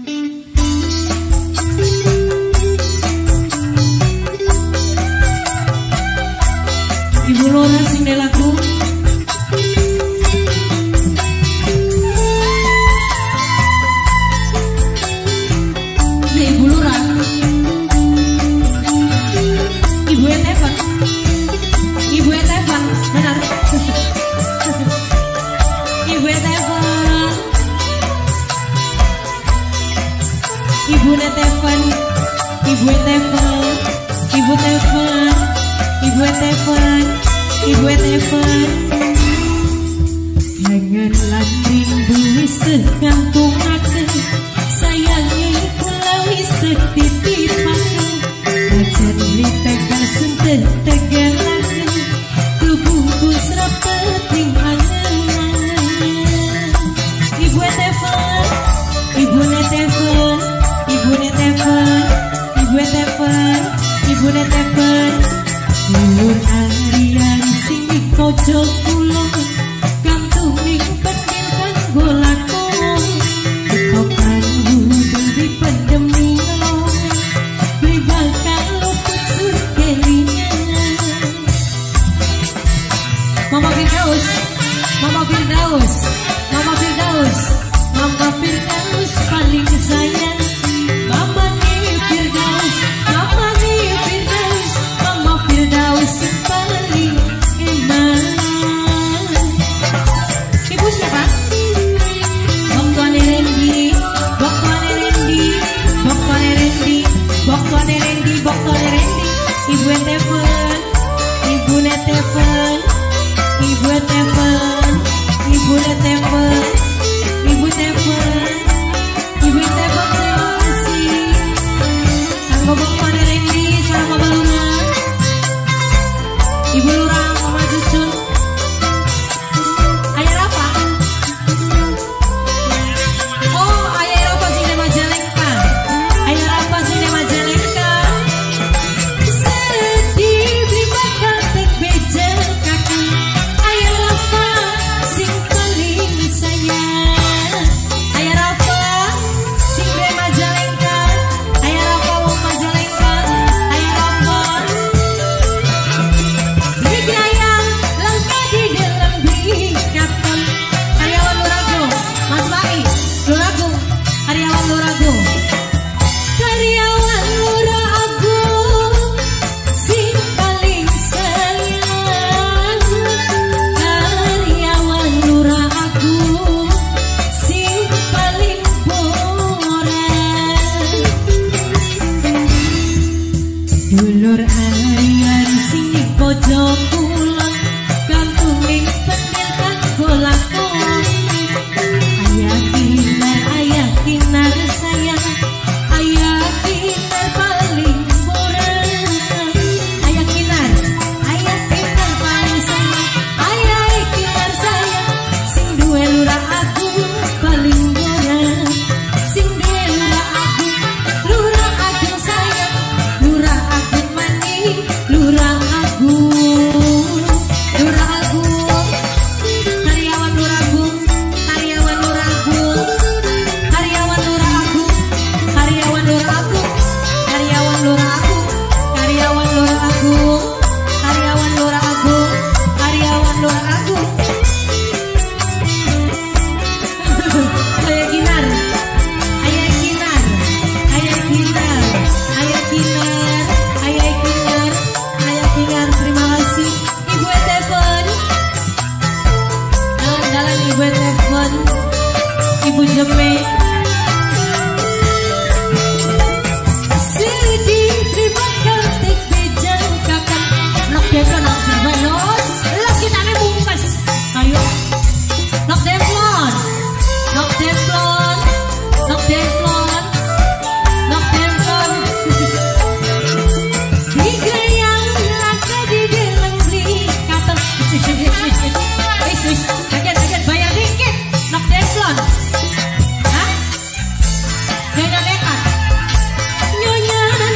Ibu Lora sing lagu. Ibu Lora. Ibu Etevan. Ibu Etevan, benar. Ibu Etevan. Ibu Etevan. Ibu Etevan. Ibu Etevan. Ibu Etevan. Ibu Etevan. Janganlah rindu segantungaken, sayangi kula wis titipaken. Ajan liteka senten tegelaken, kubungkus rapeting angen-angen. Ibu Etevan. Ibu Etevan. Ibu Etevan. Ibu Etevan. Ibu Etevan. Ulur arian sing dikojo kula, kantuning penil kanggo lakon. Kokan wudung dipendemi ngelong, beli bakal luput surgelingan. Mama Firdaus, Mama Firdaus, Mama Firdaus, Mama Firdaus paling sayang. Mama Firdaus, Mama Firdaus, Mama Firdaus paling enak. Ibu siapa? Bok tuane Rendi, Bok tuane Rendi, Bok tuane Rendi, Bok tuane Rendi, Bok tuane Rendi. Ibu Etevan, Ibu Etevan, Ibu Etevan, Ibu Etevan, Ibu Etevan, Ibu Etevan, terima kasih. Kanggo Bok tuane Rendi, salam Mama Luna. Ibu Lurang, Mama Cucun. Ayah Rafa. Oh, Ayah Rafa sing di Majalengka. Ayah Rafa sing di Majalengka. Sedih beli bakal tek beja kakak. Ayah Rafa sing paling sayang. Ayah Rafa sing di Majalengka. Ayah Rafa wong Majalengka. Ayah Rafa. Digayang langka di dalam bingkatan. Karyawan Lurago, Mas Bai, Lurago, karyawan Lurago. Karyawan Lurago, sing paling sayang. Karyawan Lurago, sing paling boran. Dulur arian sing di pojok kulon, kantuning penil kanggo lakon. Ayah Kinar sayang, Ayah Kinar paling boran. Ayah Kinar paling sayang, Ayah Kinar sayang. Sing duwe Lurah Agung paling boran. Sing duwe Lurah Agung sayang. Lurah Agung maning, Lurah Agung, Lurah Agung. Karyawan Lurah Agung, karyawan Lurah Agung, karyawan Lurah Agung, karyawan Lurah Agung, karyawan Lurah Agung, karyawan Lurah Agung, karyawan Lurah Agung, karyawan Lurah Agung. Ayah Kinar, Ayah Kinar, Ayah Kinar, Ayah Kinar, Ayah Kinar, Ayah Kinar, terima kasih. Ibu Etevan, jalan-jalan Ibu Etevan, Ibu Jeme. Sedih terima kasih bejang kakak. Nok desa nok berbanos, las kita nih bungkas. Ayo, nok deflon, nok deflon, nok deflon, nok deflon. Digayang langka di dalam bingkatan. Kaget bayar dikit, nok deflon. Hah? Jangan nekat. Nyonya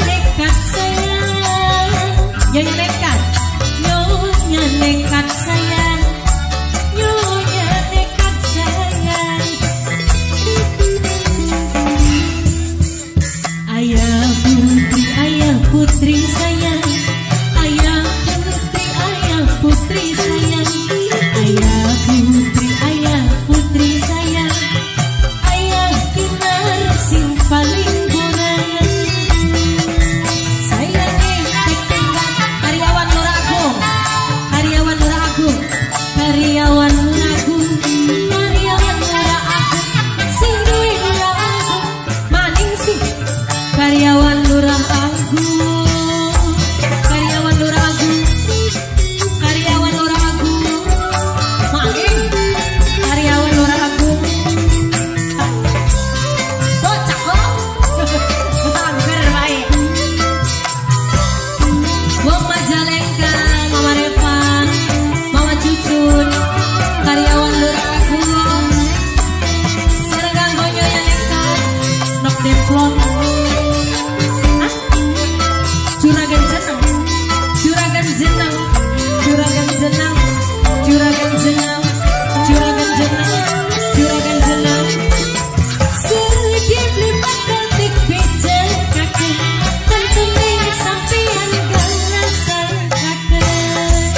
demplon. Hah? Juragan jenang, juragan jenang, juragan jenang, juragan jenang, juragan jenang, juragan jenang. Sedikit lima detik bejel kakek, tentunya sampean gak rasakan.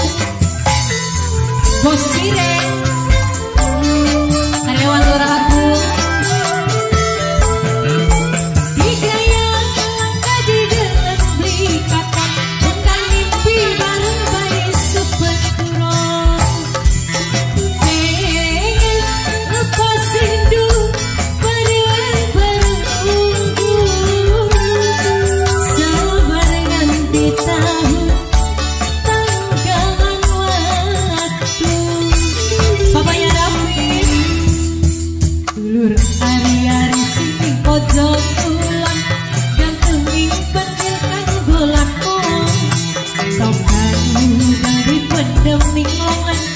Bos Cireng, karyawan lurah aku. Digaya langkah di dalam beli kakak, bukan mimpi bareng bayi sepenuh. Pengen lepas rindu berunggu, sabar nganti tahu tanggalan waktu. Papanya David, dulur hari-hari sini pojok tulang, gantengin pentil kanggo lakon. Tokan dari pendem ning longan